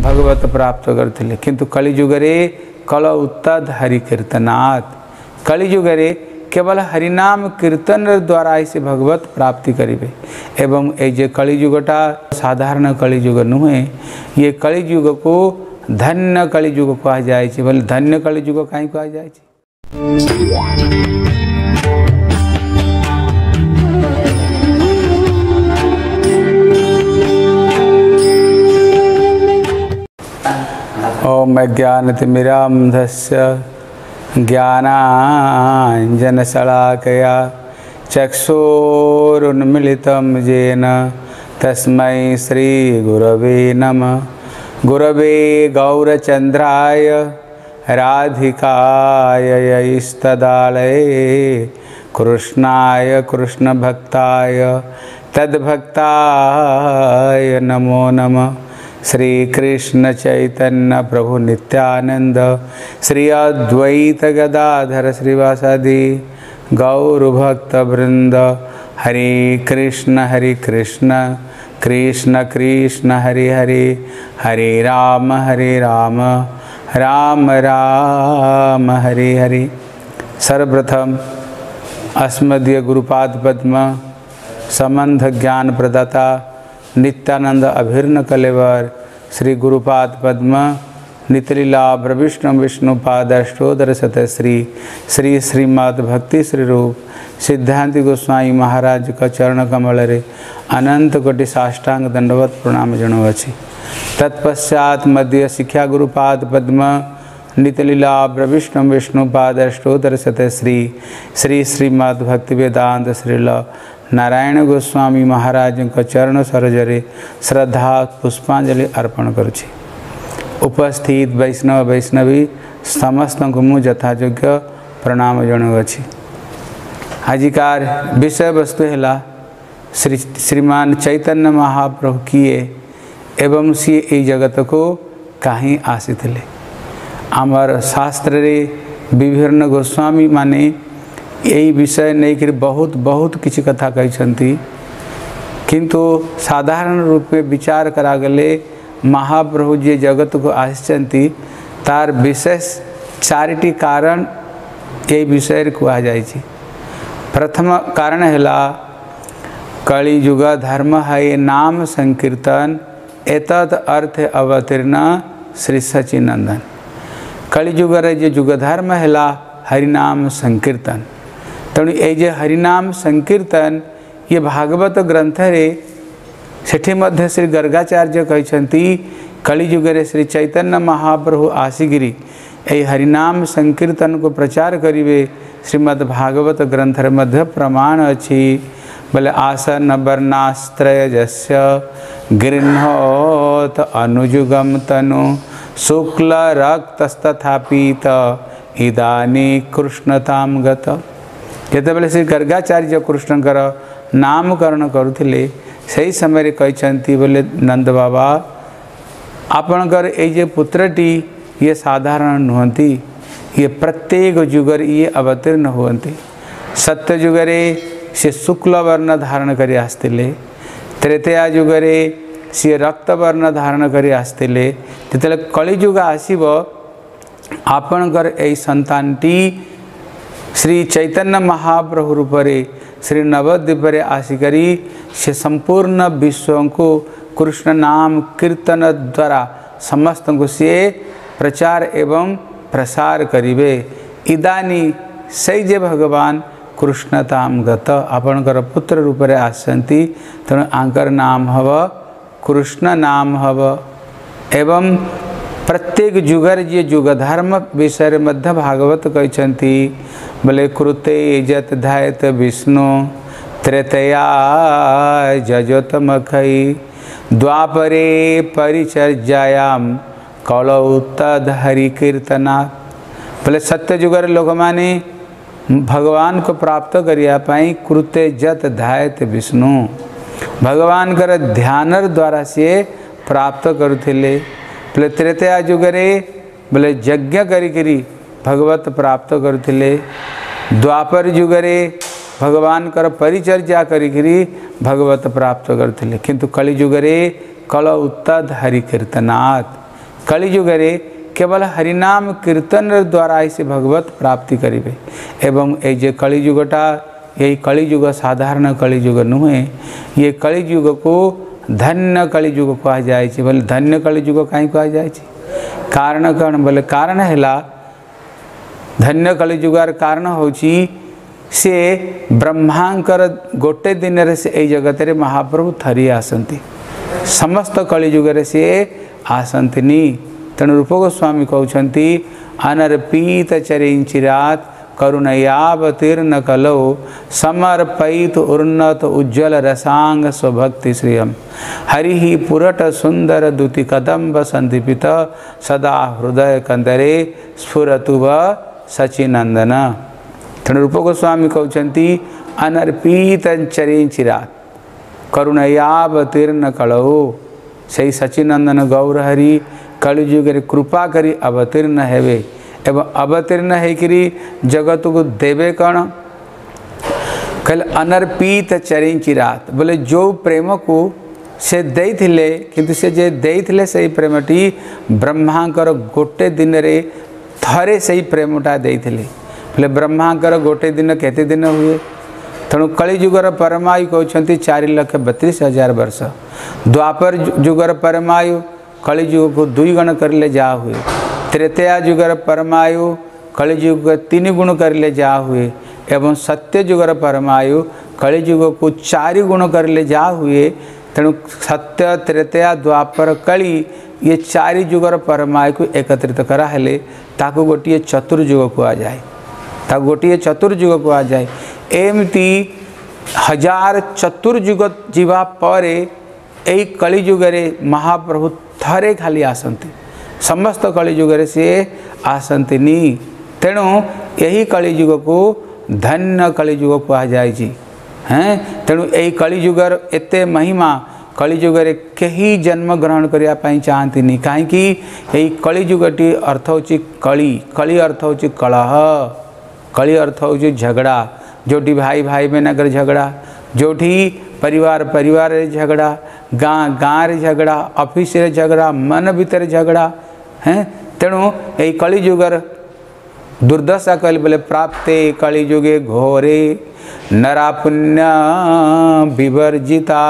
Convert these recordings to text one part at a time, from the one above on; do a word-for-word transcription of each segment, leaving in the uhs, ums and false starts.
भगवत प्राप्त करथिले किंतु कलिजुगरे कल उत्तद हरि कीर्तनात् कलिजुगरे केवल हरिनाम कीर्तन द्वारा ही से भगवत प्राप्ति करिवे एवं ए जे कलिजुगटा साधारण कलिजुग नुहे ये कलिजुग को धन्य कलिजुग कहा जाए बोले धन्य कलिजुग कहीं कहा जाए ओम ज्ञानतिमिरान्धस्य ज्ञानाञ्जनशलाकया चक्षुरुन्मिलितं येन तस्मै श्रीगुरवे नमः। गुरवे गौरचन्द्राय राधिकाय यैस्तदालये कृष्णाय कृष्णभक्ताय तद्भक्ताय नमो नमः। श्री कृष्ण चैतन्य प्रभु नित्यानंद श्री अद्वैत गदाधर श्रीवासादि गौर भक्त वृंद हरे कृष्ण हरे कृष्ण कृष्ण कृष्ण हरे हरे हरे राम हरे राम राम राम हरे हरे। सर्वप्रथम अस्मदीय गुरुपाद पद्म संबंध ज्ञान प्रदाता नित्यानंद अभिर्ण कलेवर श्री गुरुपाद पद्म नितलीला प्रविष्णु विष्णुपाद अष्टोदर शतश्री श्री श्रीमद् भक्ति श्री रूप सिद्धांति गोस्वामी महाराज का चरण कमल रे अनंत कोटि साष्टांग दंडवत प्रणाम जनावछि। तत्पश्चात मध्य शिक्षा गुरुपाद पद्म नितलीला प्रविष्णु विष्णुपाद अष्टोदर शतश्री श्री श्रीमद् भक्ति वेदांत श्रील नारायण गोस्वामी महाराज का चरण सरोजरे श्रद्धा पुष्पांजलि अर्पण करुछि। उपस्थित वैष्णव वैष्णवी समस्त को मु यथायोग्य प्रणाम जनावछि। आजिकार विषय वस्तु है श्री श्रीमान चैतन्य महाप्रभु किए एवं सी ए जगत को कहीं आसीथिले। आमर शास्त्र रे विभिन्न गोस्वामी माने यही विषय नहीं कि बहुत बहुत किसी कथा कही किंतु साधारण रूप में विचार करा गले महाप्रभु जी जगत को आसिचंती तार विशेष चारिटी कारण यही विषय कहा जाए। प्रथम कारण है कलिजुग धर्म है नाम संकीर्तन एतद अर्थ अवतीर्ण श्री सचिनंदन। कलिजुग जो जुग धर्म है हरिनाम संकीर्तन तेणु ये जे हरिनाम संकीर्तन ये भागवत ग्रंथ रे सेठी मध्य श्री गर्गाचार्य कहते कलिजुगे श्री चैतन्य महाप्रभु आसिगिरी ये हरिनाम संकीर्तन को प्रचार करिवे श्रीमद् भागवत ग्रंथ रे मध्य प्रमाण अच्छी बोले आसन वर्णास्त्रयजस्य गृह्णोत अनुजुगम तनु शुक्ल रक्तस्तथा पीत इदानी कृष्णताम गत। जेतेबेले श्री गर्गाचार्य कृष्णकर नामकरण करुथिले सही समय कहते बोले नंद बाबा आपणकर ये पुत्रटी ये साधारण नुहंती ये प्रत्येक जुगर ये अवतीर्ण हुअन्ति। सत्य जुगरे से शुक्ल वर्ण धारण करी आसतिले त्रेतया जुगरे सी रक्त वर्ण धारण करी आसतिले जेतेबेले कलिजुग आसीब आपणकर ए संतानटी श्री चैतन्य महाप्रभु रूपरे श्री नवद्वीप आसिकरी से संपूर्ण विश्व को कृष्ण नाम कीर्तन द्वारा समस्त को से प्रचार एवं प्रसार करिवे। इदानी सही जे भगवान कृष्णताम गत आपणकर पुत्र रूपरे आसंती तेणु आंकर नाम हव कृष्ण नाम हव एवं प्रत्येक जुगर जे जुग धर्म विषय मध्य भागवत कहते बोले कृते जत ध्यात विष्णु त्रेतया जजोतमखई द्वापरे परिचर्यायाम कलौ तद हरि कीर्तना। बोले सत्य जुगर लोक माने भगवान को प्राप्त करिया पाई कृते जत ध्यात विष्णु भगवान कर ध्यान द्वारा से प्राप्त करुथिले। बोले त्रेतया जुगरे बोले यज्ञ करी भगवत प्राप्त करुथिले। द्वापर जुगरे भगवान कर परिचर्या करी भगवत प्राप्त करथिले किंतु कलि जुगरे कल उत्तद हरि कीर्तनात् कलिजुगरे केवल हरिनाम कीर्तन द्वारा ही से भगवत प्राप्ति करिवे। एवं ये जे कलिजुगटा यही कलिजुग साधारण कलिजुग नुहे, ये कलिजुग को धन्य कलिजुग कहा जाए। बोले धन्य कलिजुग कहीं कहा जाए, कारण कौन बोले कारण है धन्य कलिजुगार कारण होची से ब्रह्मांकर गोटे दिन रे से ए जगत रे महाप्रभु थरी आसंती, समस्त कलिजुगरे से आसंतिनी। तेणु रूप गोस्वामी कहते अनर्पित चरिंचिरात करुणयावतीर्ण कलौ समर्पयित उन्नत उज्ज्वल रसांग स्वभक्ति श्रियम हरि पुरट सुंदर दुति कदम्ब संदीपित सदा हृदय कंदरे स्फुरतु व सचिनंदन। तेणु रूप गोस्वामी कहते अनर्पित चरिंचिरात करुणयावतीर्ण कलौ, से सचिनंदन गौर हरि कलिजुगे कृपा करी अवतीर्ण हेवे एवं अवतीर्ण होकरी जगत को देवे कौन कल अनर्पित चरिंचिरात। बोले जो प्रेम को से देइथिले किंतु से जे देइथिले से प्रेमटी ब्रह्मांकर गोटे दिन रे थरे से प्रेमटा देइथिले। बोले ब्रह्मांकर गोटे दिन केते दिन हुए, तेणु कलिजुगर परमायु कहते चार लक्ष बतीस हजार वर्ष। द्वापर जुगर परमायु कलिजुग को दुई गुण करले जा हुए। त्रेतया जुगर परमायु कलिजुग को तीन गुण करले जा हुए। एवं सत्य जुगर परमायु कलिजुग को चार गुण करले जा हुए। तेणु सत्य त्रेतया द्वापर कली ये चारि जुगर परमायु को एकत्रित करा हेले ताको गोटे चतुर्जुग कहा जाए, ताको गोटे चतुर्जुग कहा जाए। एमती हजार चतुर्जुग जीवा परे यही कलिजुगरे महाप्रभु थरे खाली आसंती, समस्त कलिजुगरे से आसंतिनी। तेणु यही कलिजुग को धन्य कलिजुग कहा जाए हैं। तेणु यही कलिजुगर एते महिमा कलिजुगरे कहीं जन्म ग्रहण करने पाई चाहती कहीं यही कलिजुगटी अर्थ होची कली, कली अर्थ होची कलह, कली अर्थ होची झगड़ा, जोटी भाई भाई में नगर झगड़ा, जोटी परिवार परिवार रे झगड़ा, गाँ गाँ रे झगड़ा, ऑफिस रे झगड़ा, मन भीतर झगड़ा हैं। तेणु यही कलिजुगर दुर्दशा कहले बोले प्राप्ते कलिजुगे घोरे नरा पुण्य विवर्जिता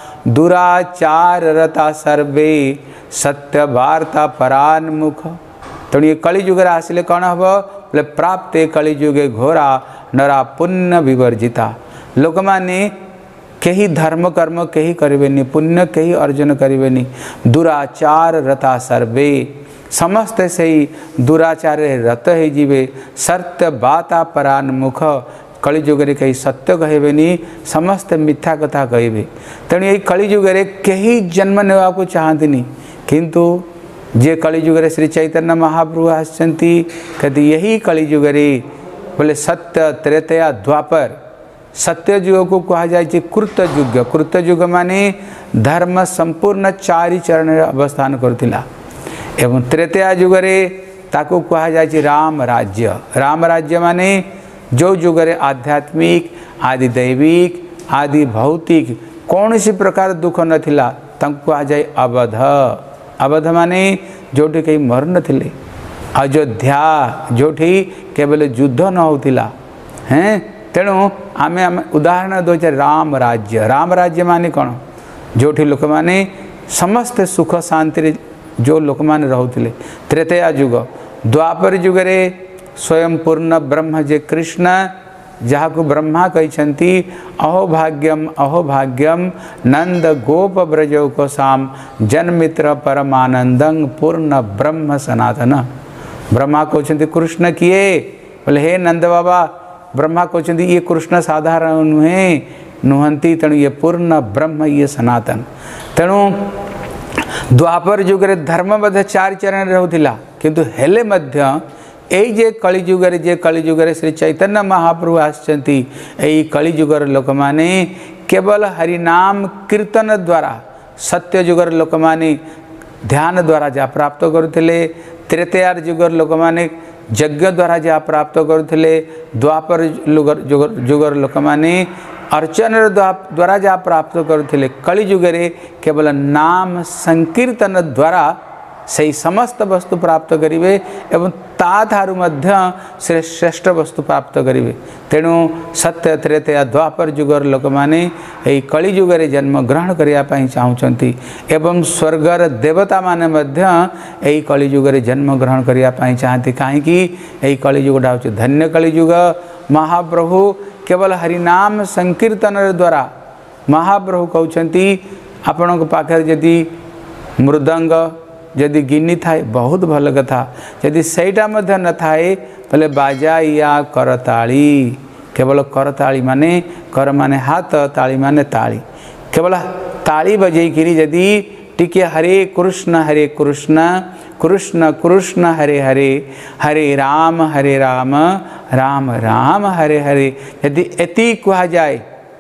दुराचार रता सर्वे सत्य वार्ता परान्मुख। तेणु ये कलिजुगर आसिले कौन हम बोले प्राप्ते कलिजुगे घोरा नरा पुण्य विवर्जिता। लोक माने कहीं धर्म कर्म कहीं करेनि, पुण्य कहीं अर्जन करेनि, दुराचार रता सर्वे समस्त से दुराचार रत हो जीवे। सत्य बाता परान्मुख कलिजुगरे कहीं सत्य कहबेनि, समस्त मिथ्या कथा कहबे। तेणु यही कलिजुगरे कहीं जन्म नेवा को चाहती, किंतु जे कलिजुगरे श्री चैतन्य महाप्रभु आसचंती कहते यही कलिजुगरे बोले सत्य त्रेतया द्वापर। सत्य युग को कहा जाए कृतयुग, कृतयुग माने धर्म संपूर्ण चारि चरण अवस्थान करथिला। एवं त्रेतया युगरे ताको कहा जाए राम राज्य। राम राज्य माने जो युगरे आध्यात्मिक आदि दैविक आदि भौतिक कौन सी प्रकार दुख नथिला ताको कहा जाए अवध। अवध माने जोठी कहीं मर नथिले। अयोध्या जोठी केवल युद्ध न होतिला हैं। तेणु आमे आमे उदाहरण दौचे राम राज्य। राम राज्य माने कौन जोठी लोक माने समस्त सुख शांति जो लोक माने रहउथिले। त्रेतया युग द्वापर युगरे स्वयं पूर्ण ब्रह्म जे कृष्ण जहाँ को ब्रह्मा कहते अहो भाग्यम अहो भाग्यम नंद गोप ब्रजो को साम जन्मित्र परमानंदं पूर्ण ब्रह्म सनातन। ब्रह्मा कहते कृष्ण किए बोले हे नंद बाबा। ब्रह्मा कहते ये कृष्ण साधारण नुहे नुहंती, तेणु ये पूर्ण ब्रह्म ये सनातन। तेणु द्वापर युगरे धर्मबद्ध चार चरण रहउथिला, किंतु हेले मध्य यही जे कलिजुगरे जे कलिजुगरे श्री चैतन्य महाप्रभु आसचंती यही कलिजुगर लोक माने केवल हरिनाम कीर्तन द्वारा सत्य जुगर लोक माने ध्यान द्वारा जहाँ प्राप्त करुले। त्रेतयार जुगर लोक माने यज्ञ द्वारा जहाँ प्राप्त करुले। द्वापर जुगर जुगर लोक माने अर्चन द्वारा जहाँ प्राप्त करुले। कलिजुगरे केवल नाम संकीर्तन द्वारा से समस्त वस्तु प्राप्त करेंगे एवं ताठारु मध्य से श्रेष्ठ वस्तु प्राप्त करेंगे। तेणु सत्य त्रेतया द्वापर जुगर लोक मैंने यही कली जुगर जन्म ग्रहण करने चाहते एवं स्वर्गर देवता माने मध्य यही कली जुगर जन्म ग्रहण करने चाहती कहीं यही कली जुगटा हूँ धन्य कली जुग। महाप्रभु केवल हरिनाम संकीर्तन द्वारा महाप्रभु कहते आपण पाखे जदि मृदंग जदि गिनी थाए बहुत भल कथा, जदि सहीटा मध्य न थाए बोले बाजा या करताली। केवल करताली माने कर माने हाथ, ताली माने ताली। केवल ताली बजेकरी जदि टिके हरे कृष्ण हरे कृष्ण कृष्ण कृष्ण हरे हरे हरे राम हरे राम राम राम हरे हरे यदि एति कहा जाए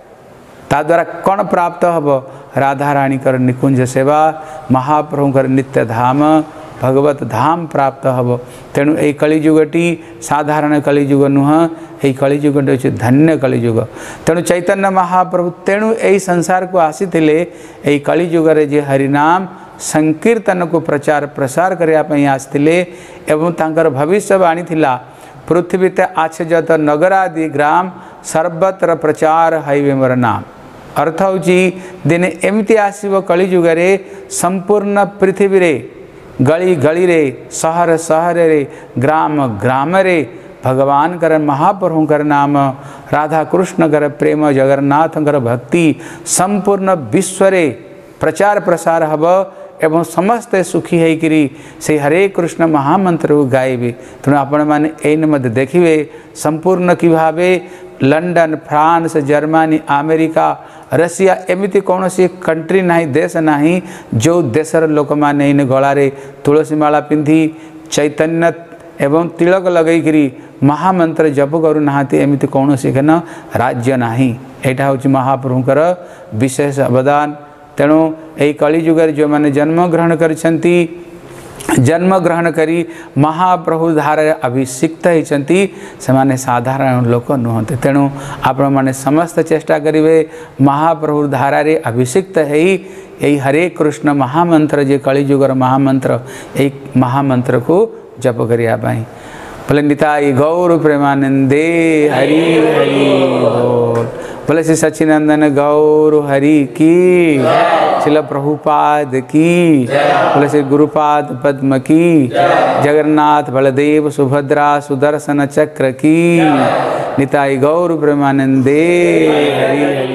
ता द्वारा कौन प्राप्त हम? राधा रानी कर निकुंज सेवा, महाप्रभुकर नित्य धाम भगवत धाम प्राप्त हम। तेणु यही कलिजुगटी साधारण कलिजुग नुह, यही कलिजुगटी हूँ धन्य कलिजुग। तेणु चैतन्य महाप्रभु तेणु यही संसार को आसीते यही कलिजुगे जे हरिनाम संकीर्तन को प्रचार प्रसार करने आसते एवं तांकर भविष्यवाणी थिला पृथ्वी ते आछे जत नगरादि ग्राम सर्वत्र प्रचार हाइवे मोर नाम। अर्थ हूँ दिने एमती आसव कलिजुगे संपूर्ण पृथ्वी रे गली गली रे सहर सहर रे ग्राम ग्राम रे भगवान कर महाप्रभु कर नाम राधा कृष्ण कर प्रेम जगन्नाथ कर भक्ति संपूर्ण विश्व रे प्रचार प्रसार हब एवं समस्ते सुखी होकरी से हरे कृष्ण महामंत्र को गाइबे। तेणु आपण मैंने एन मध्य देखिए संपूर्ण कि भावे London France Germany America Russia एमती कौन सी कंट्री ना देश ना जो देशर लोक मैंने इन गलारे तुलसी माला पिंधि चैतन्य एवं तिलक लगैकरी महामंत्र जप करूना एमती कौन सी न राज्य ना। यहाँ हूँ महाप्रभुकर विशेष अवदान। तेणु यही कलिजुगर जो मैंने जन्म ग्रहण करिसेंती जन्म ग्रहण करी महाप्रभु धारा अभिषिक्त होती से माने साधारण लोक नुहते। तेणु आपण माने समस्त चेष्टा करेंगे महाप्रभु धारा रे अभिषिक्त है यही हरे कृष्ण महामंत्र जे कलिजुगर महामंत्र यही महामंत्र को जप करिया पाई। बोले निताई गौर प्रेमानंदे हरि हरि बोल। बोले श्री सच्चिनंदन गौर हरि की, श्रील प्रभुपाद की, बोले श्री गुरुपाद पद्म की, जगन्नाथ बलदेव सुभद्रा सुदर्शन चक्र की। निताई गौर प्रेमानंदे हरि हरि।